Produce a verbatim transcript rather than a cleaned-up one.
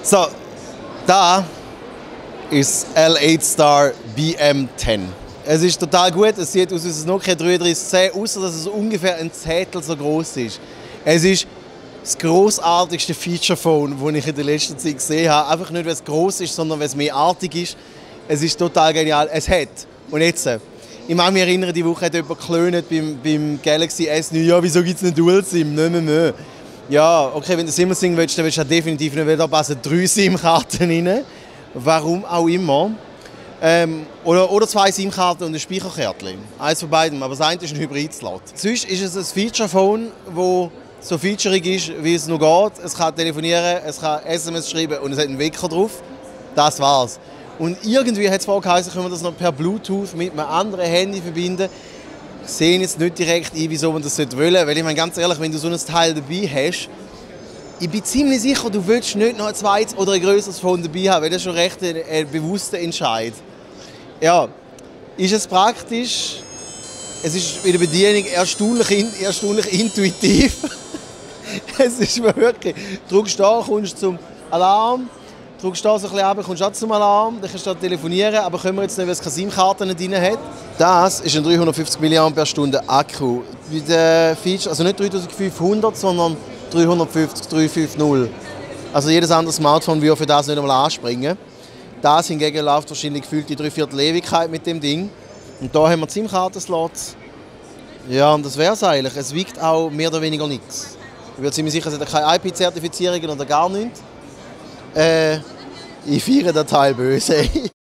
So, da ist L acht Star B M zehn. Es ist total gut, es sieht aus wie ein Nokia dreiunddreißig zehn, außer dass es ungefähr ein Zettel so groß ist. Es ist das grossartigste Feature-Phone, das ich in der letzten Zeit gesehen habe. Einfach nicht, weil es groß ist, sondern weil es mehr artig ist. Es ist total genial. Es hat. Und jetzt, ich mag mich erinnern, die Woche hat jemand geklönt beim, beim Galaxy S neun. Ja, wieso gibt es einen Dual-SIM? Nö, nö, nö. Ja, okay, wenn du SIM singen willst, dann willst du definitiv nicht, weil da passen drei SIM-Karten rein. Warum auch immer. Ähm, oder, oder zwei SIM-Karten und ein Speicherkärtchen. Eins von beiden, aber das eine ist ein Hybrid-Slot. Sonst ist es ein Feature-Phone, das so featurig ist, wie es noch geht. Es kann telefonieren, es kann S M S schreiben und es hat einen Wecker drauf. Das war's. Und irgendwie hat es vorher geheißen, können wir das noch per Bluetooth mit einem anderen Handy verbinden. Ich sehe jetzt nicht direkt ein, wieso man das wollen sollte. Weil ich meine, ganz ehrlich, wenn du so ein Teil dabei hast, ich bin ziemlich sicher, du willst nicht noch ein zweites oder ein größeres Phone dabei haben, weil das ist schon recht ein, ein bewusster Entscheid. Ja, ist es praktisch? Es ist bei der Bedienung erstaunlich, erstaunlich intuitiv. Es ist wirklich, du drückst da, kommst zum Alarm, drückst da so ein bisschen runter, kommst auch zum Alarm, dann kannst du da telefonieren, aber können wir jetzt nicht, weil es keine SIM-Karte nicht drin hat. Das ist ein dreihundertfünfzig Milliampere-Stunden Akku. Bei den Features, also nicht dreitausendfünfhundert, sondern dreihundertfünfzig, dreihundertfünfzig. Also jedes andere Smartphone würde für das nicht einmal anspringen. Das hingegen läuft wahrscheinlich gefühlt die dreiviertel Ewigkeit mit dem Ding. Und da haben wir SIM-Karten-Slots. Ja, und das wäre es eigentlich. Es wiegt auch mehr oder weniger nichts. Ich bin ziemlich sicher, es hat keine I P-Zertifizierungen oder gar nichts. Äh, ich feiere den Teil böse.